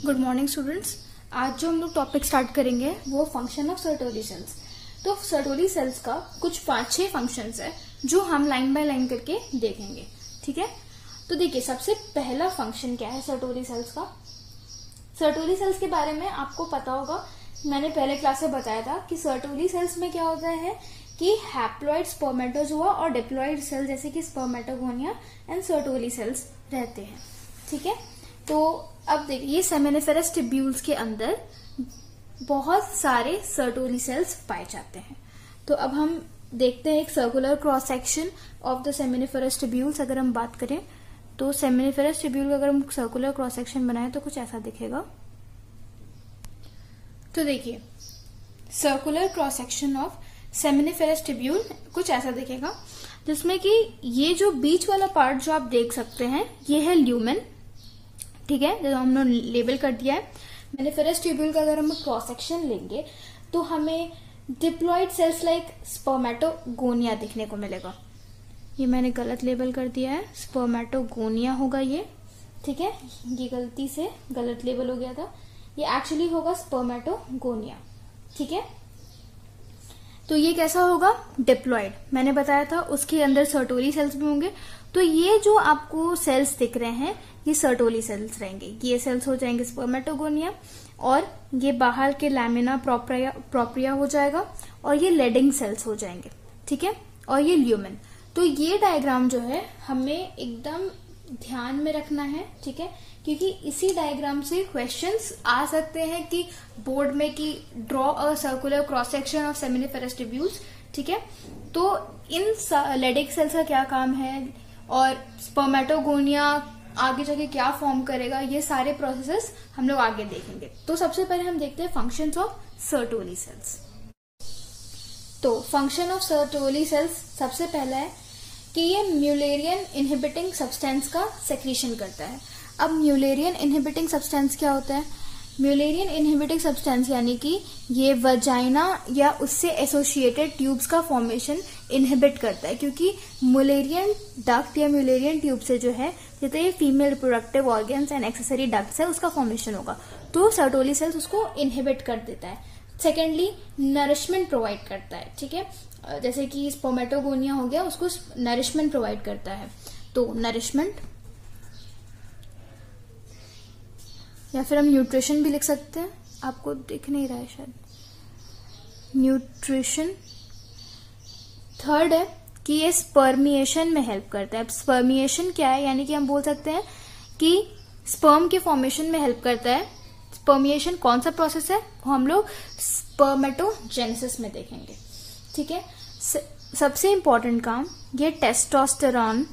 Good morning students. आज जो हम लोग टॉपिक स्टार्ट करेंगे वो फंक्शन ऑफ सर्टोली सेल्स। तो सर्टोली सेल्स का कुछ 5-6 फंक्शंस है जो हम लाइन बाय लाइन करके देखेंगे। ठीक है, तो देखिए सबसे पहला फंक्शन क्या है सर्टोली सेल्स का। सर्टोली सेल्स के बारे में आपको पता होगा, मैंने पहले क्लास में बताया था कि सर्टोली सेल्स में क्या होता है कि हैप्लॉइड स्पर्मेटोजोआ और डिप्लॉइड सेल जैसे कि स्पर्मेटोगोनिया एंड सर्टोली सेल्स रहते हैं। ठीक है, तो अब देखिए ये सेमिनिफेरस ट्यूब्यूल्स के अंदर बहुत सारे सर्टोली सेल्स पाए जाते हैं। तो अब हम देखते हैं एक circular cross section of the seminiferous tubules. अगर हम बात करें तो सेमिनिफेरस ट्यूब्यूल का अगर हम सर्कुलर क्रॉस सेक्शन बनाएं तो कुछ ऐसा दिखेगा। तो देखिए circular cross section of seminiferous tubule कुछ ऐसा दिखेगा, जिसमें कि ये जो बीच वाला पार्ट जो आप देख सकते हैं ये है ल्यूमेन। ठीक है, जो हमने लेबल कर दिया है। सेमिनिफेरस ट्यूब्यूल का अगर हम क्रॉस सेक्शन लेंगे तो हमें डिप्लॉइड सेल्स लाइक स्पर्मेटोगोनिया दिखने को मिलेगा। ये मैंने गलत लेबल कर दिया है, स्पर्मेटोगोनिया होगा ये। ठीक है, ये गलती से गलत लेबल हो गया था, ये एक्चुअली होगा स्पर्मेटोगोनिया। ठीक है, तो ये कैसा होगा डिप्लॉइड, मैंने बताया था उसके अंदर सर्टोली सेल्स भी होंगे। तो ये जो आपको सेल्स दिख रहे हैं ये सर्टोली सेल्स रहेंगे। ये सेल्स हो जाएंगे स्पर्मेटोगोनिया और ये बाहर के लैमिना प्रोप्रिया हो जाएगा और ये लेडिंग सेल्स हो जाएंगे। ठीक है, और ये ल्यूमेन। तो ये डायग्राम जो है हमें एकदम ध्यान में रखना है। ठीक है, क्योंकि इसी डायग्राम से क्वेश्चंस आ सकते हैं कि बोर्ड में कि draw a circular cross section of seminiferous tubules. ठीक है, तो इन लेडिंग सेल्स का क्या काम है और स्पर्मेटोगोनिया आगे जाके क्या फॉर्म करेगा, ये सारे प्रोसेसेस हम लोग आगे देखेंगे। तो सबसे पहले हम देखते हैं फंक्शंस ऑफ सर्टोली सेल्स। तो फंक्शन ऑफ सर्टोली सेल्स सबसे पहला है कि ये म्यूलेरियन इनहिबिटिंग सब्सटेंस का सेक्रीशन करता है। अब म्यूलेरियन इनहिबिटिंग सब्सटेंस क्या होता है? म्यूलेरियन इनहिबिटिंग सब्सटेंस यानी कि ये वजाइना या उससे एसोसिएटेड ट्यूब्स का फॉर्मेशन इनहिबिट करता है, क्योंकि म्यूलेरियन डक्ट या म्यूलेरियन ट्यूब से जो है जितने ये female reproductive organs and accessory ducts है उसका फॉर्मेशन होगा। तो सर्टोली सेल्स उसको इनहिबिट कर देता है। सेकेंडली नरिशमेंट प्रोवाइड करता है। ठीक है, जैसे कि स्पर्मेटोगोनिया हो गया, उसको नरिशमेंट प्रोवाइड करता है। तो नरिशमेंट या फिर हम न्यूट्रिशन भी लिख सकते हैं, आपको दिख नहीं रहा है शायद, न्यूट्रिशन। थर्ड है कि ये स्पर्मिएशन में हेल्प करता है। अब स्पर्मिएशन क्या है, यानी कि हम बोल सकते हैं कि स्पर्म के फॉर्मेशन में हेल्प करता है। स्पर्मिएशन कौन सा प्रोसेस है वो हम लोग स्पर्मेटोजेनेसिस में देखेंगे। ठीक है, सबसे इंपॉर्टेंट काम ये टेस्टोस्टेरॉन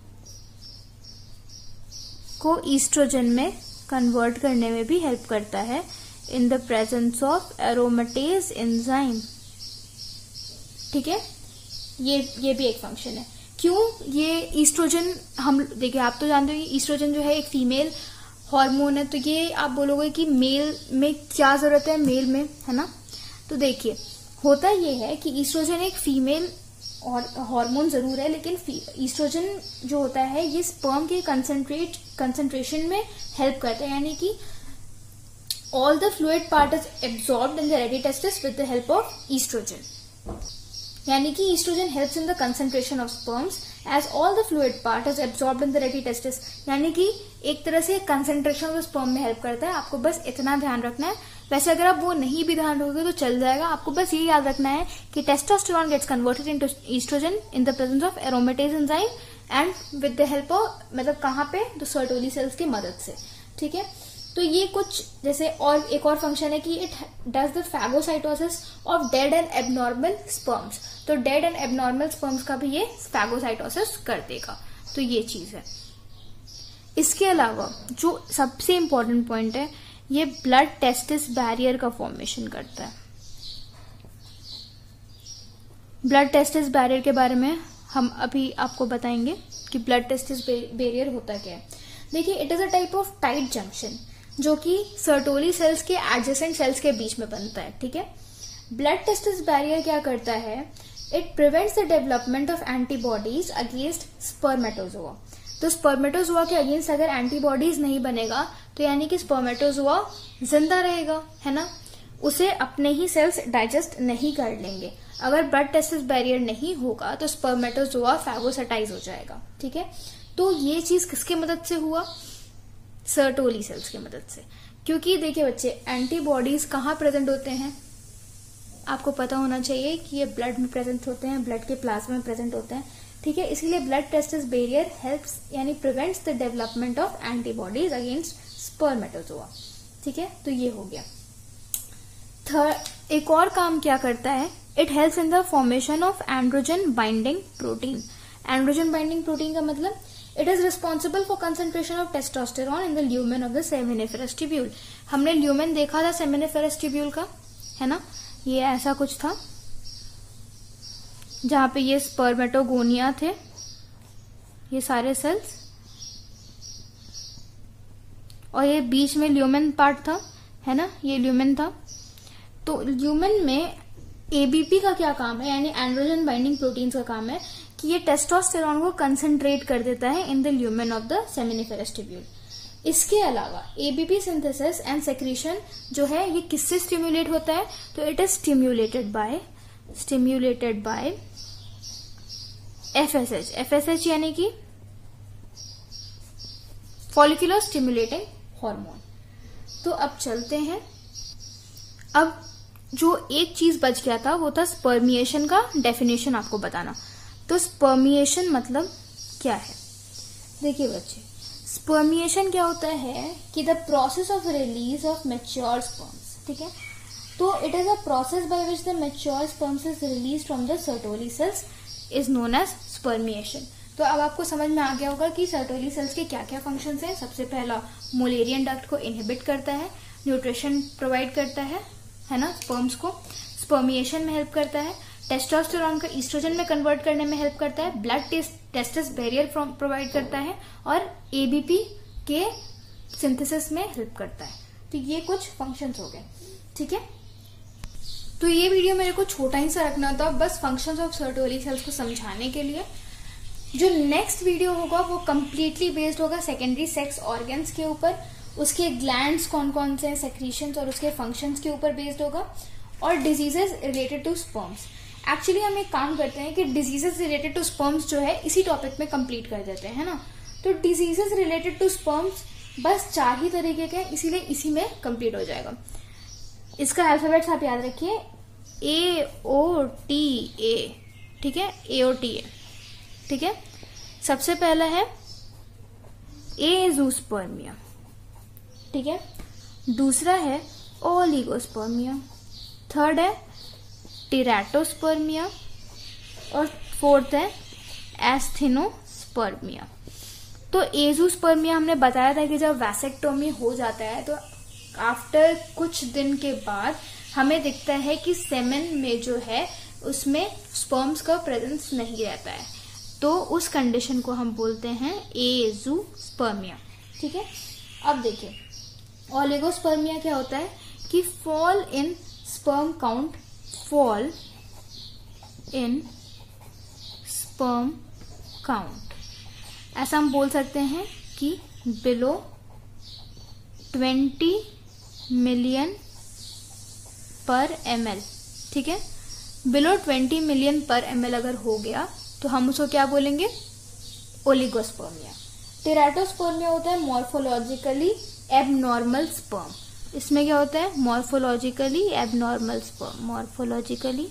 को ईस्ट्रोजन में कन्वर्ट करने में भी हेल्प करता है in the presence of aromatase enzyme. ठीक है, ये भी एक फंक्शन है। क्यों ये ईस्ट्रोजन, हम देखिए आप तो जानते हो ईस्ट्रोजन जो है एक फीमेल हार्मोन है, तो ये आप बोलोगे कि मेल में क्या जरूरत है, मेल में, है ना। तो देखिए होता ये है कि ईस्ट्रोजन एक फीमेल और हार्मोन जरूर है, लेकिन ईस्ट्रोजन जो होता है ये स्पर्म के कंसंट्रेशन में हेल्प करता है, यानी कि all the fluid part is absorbed in the rete testis with the help of oestrogen. यानी कि oestrogen helps in the concentration of sperms as all the fluid part is absorbed in the rete testis. यानी कि एक तरह से concentration of sperm में help करता है। आपको बस इतना ध्यान रखना है। वैसे अगर आप वो नहीं भी ध्यान रखोगे तो चल जाएगा, आपको बस ये याद रखना है कि testosterone gets converted into oestrogen in the presence of aromatase enzyme and with the help of, मतलब कहाँ पे, तो सर्टोली सेल्स की मदद से। ठीक है, तो ये कुछ जैसे, और एक और फंक्शन है कि it does the phagocytosis of dead and abnormal sperms. तो डेड एंड एबनॉर्मल स्पर्म्स का भी ये फैगोसाइटोसिस कर देगा। तो ये चीज है। इसके अलावा जो सबसे इंपॉर्टेंट पॉइंट है, ये ब्लड टेस्टिस बैरियर का फॉर्मेशन करता है। ब्लड टेस्टिस बैरियर के बारे में हम अभी आपको बताएंगे कि ब्लड टेस्टिस बैरियर होता क्या है। देखिए it is a type of tight junction जो कि सर्टोली सेल्स के एडजेसेंट सेल्स के बीच में बनता है। ठीक है, ब्लड टेस्टिस बैरियर क्या करता है, it prevents the development of antibodies against spermatozoa. तो स्पर्मेटोजोआ के अगेंस्ट अगर एंटीबॉडीज नहीं बनेगा तो यानी कि स्पर्मेटोजोआ जिंदा रहेगा, है ना, उसे अपने ही सेल्स डाइजेस्ट नहीं कर लेंगे। अगर ब्लड टेस्टिस बैरियर नहीं होगा तो स्पर्मेटोजोआ फैगोसाइटाइज हो जाएगा। ठीक है, तो ये चीज किसके मदद से हुआ? सर्टोली सेल्स की मदद से। क्योंकि देखिए बच्चे, एंटीबॉडीज कहाँ प्रेजेंट होते हैं? आपको पता होना चाहिए कि ये ब्लड में प्रेजेंट होते हैं, ब्लड के प्लाज्मा में प्रेजेंट होते हैं। ठीक है, इसीलिए ब्लड टेस्टिस बैरियर हेल्प्स यानी prevents the development of antibodies against spermatozoa. ठीक है, तो ये हो गया। एक और काम क्या करता है? It helps in the formation of androgen binding protein. Androgen binding protein का मतलब it is responsible for concentration of testosterone in the lumen of the seminiferous tubule. हमने ल्यूमेन देखा था सेमिनिफेरस ट्यूब्यूल का, है ना, ये ऐसा कुछ था जहां पे ये स्पर्मेटोगोनिया थे, ये सारे सेल्स, और ये बीच में ल्यूमेन पार्ट था, है ना, ये ल्यूमेन था। तो ल्यूमेन में एबीपी का क्या काम है, यानी एंड्रोजन बाइंडिंग प्रोटीन का काम है कि ये टेस्टोस्टेरॉन को कंसंट्रेट कर देता है in the lumen of the seminiferous tubule. इसके अलावा एबीपी सिंथेसिस एंड सेक्रीशन जो है ये किससे स्टिम्युलेट होता है? तो it is stimulated by FSH. FSH यानी कि फॉलिकुलर स्टिम्युलेटिंग हार्मोन। तो अब चलते हैं, अब जो एक चीज बच गया था वो था स्पर्मिएशन का डेफिनेशन आपको बताना। तो स्पर्मिएशन मतलब क्या है? देखिए बच्चे, स्पर्मिएशन क्या होता है कि the process of release of mature sperms. ठीक है, तो it is a process by which the mature sperms is release from the Sertoli cells is known as spermiation. तो अब आपको समझ में आ गया होगा कि सर्टोली सेल्स के क्या क्या फंक्शंस हैं। सबसे पहला, मुलेरियन डक्ट को इनहिबिट करता है, न्यूट्रिशन प्रोवाइड करता है ना, स्पर्म्स को, स्पर्मिएशन में हेल्प करता है, टेस्टोस्टेरॉन को ईस्ट्रोजन में कन्वर्ट करने में हेल्प करता है, ब्लड टेस्टिस बैरियर प्रोवाइड करता है, और एबीपी के सिंथेसिस में हेल्प करता है। तो ये कुछ फंक्शंस हो गए। ठीक है, तो ये वीडियो मेरे को छोटा ही सा रखना था, बस फंक्शंस ऑफ सर्टोली सेल्स को समझाने के लिए। जो नेक्स्ट वीडियो होगा वो कम्प्लीटली बेस्ड होगा सेकेंडरी सेक्स ऑर्गन्स के ऊपर, उसके ग्लैंड्स कौन कौन से हैं, सेक्रीशंस और उसके फंक्शंस के ऊपर बेस्ड होगा, और diseases related to sperms. Actually हम एक काम करते हैं कि डिजीजेस रिलेटेड टू स्पर्म्स जो है इसी टॉपिक में कंप्लीट कर देते हैं, है ना। तो डिजीजेस रिलेटेड टू स्पर्म्स बस 4 ही तरीके के, इसीलिए इसी में कंप्लीट हो जाएगा। इसका अल्फाबेट्स आप याद रखिए, AOTA। ठीक है, AOTA। ठीक है, सबसे पहला है एज़ोस्पर्मिया। ठीक है, दूसरा है ओलिगोस्पर्मिया, थर्ड है टेराटोस्पर्मिया, और फोर्थ है एस्थेनोस्पर्मिया। तो एज़ोस्पर्मिया हमने बताया था कि जब वैसेक्टोमी हो जाता है तो आफ्टर कुछ दिन के बाद हमें दिखता है कि सेमेन में जो है उसमें स्पर्म्स का प्रेजेंस नहीं रहता है, तो उस कंडीशन को हम बोलते हैं एज़ोस्पर्मिया। ठीक है, अब देखिए ओलिगोस्पर्मिया क्या होता है कि fall in sperm count, fall in sperm count, ऐसा हम बोल सकते हैं कि बिलो 20 मिलियन पर ml। ठीक है, बिलो 20 मिलियन पर ml अगर हो गया तो हम उसको क्या बोलेंगे? ओलिगोस्पर्मिया। टेराटोस्पर्मिया होता है मॉर्फोलॉजिकली एबनॉर्मल स्पर्म। इसमें क्या होता है? मॉर्फोलॉजिकली एबनॉर्मल स्पर्म, मॉर्फोलॉजिकली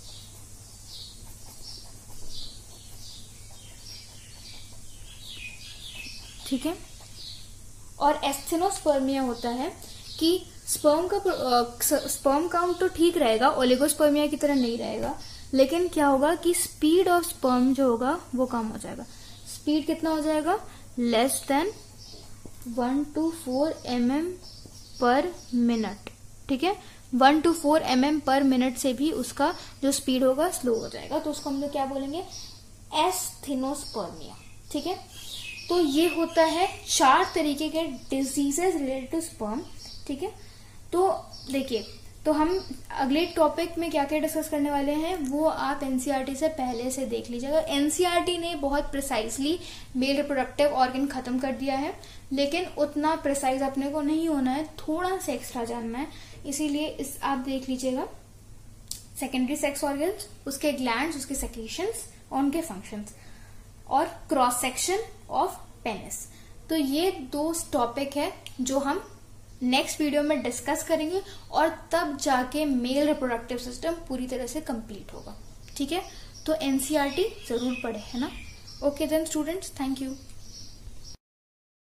ठीक है। और एस्थेनोस्पर्मिया होता है कि स्पर्म काउंट तो ठीक रहेगा, ओलिगोस्पर्मिया की तरह नहीं रहेगा, लेकिन क्या होगा कि स्पीड ऑफ स्पर्म जो होगा वो कम हो जाएगा। स्पीड कितना हो जाएगा? Less than 1 to 4 mm per minute. ठीक है, 1 to 4 mm पर मिनट से भी उसका जो स्पीड होगा स्लो हो जाएगा, तो उसको हम लोग क्या बोलेंगे? एस्थेनोस्पर्मिया। ठीक है, तो ये होता है 4 तरीके के डिजीजेस रिलेटेड टू स्पर्म। ठीक है, तो देखिए, तो तो हम अगले टॉपिक में क्या क्या डिस्कस करने वाले हैं वो आप एनसीईआरटी से पहले से देख लीजिएगा। एनसीईआरटी ने बहुत प्रिसाइजली मेल रिप्रोडक्टिव ऑर्गन खत्म कर दिया है, लेकिन उतना प्रिसाइज अपने को नहीं होना है, थोड़ा सा एक्स्ट्रा जानना है, इसीलिए इस आप देख लीजिएगा सेकेंडरी सेक्स ऑर्गन्स, उसके ग्लैंड्स, उसके सेक्रेशंस और उनके फंक्शंस, और क्रॉस सेक्शन ऑफ पेनिस। तो ये 2 टॉपिक है जो हम नेक्स्ट वीडियो में डिस्कस करेंगे और तब जाके मेल रिप्रोडक्टिव सिस्टम पूरी तरह से कंप्लीट होगा। ठीक है, तो एनसीईआरटी जरूर पढ़े, है ना। Okay then students, thank you.